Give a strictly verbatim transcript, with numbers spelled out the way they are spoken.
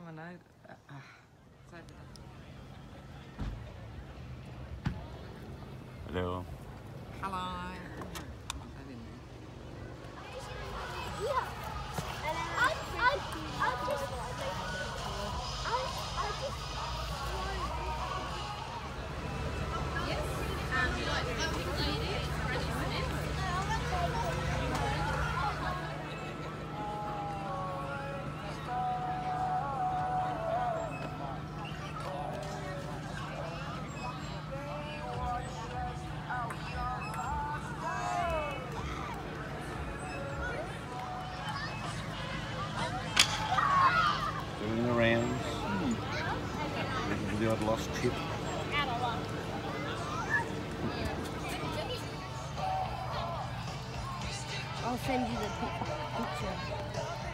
I know. Uh, uh, it's over there. Hello. Hello. Yeah. I, I, I just, I, I just. Yes. Um, you like the pink lady? It's ready for this. Doing the rounds. Looking for the odd lost tip. I'll send you the pic- picture.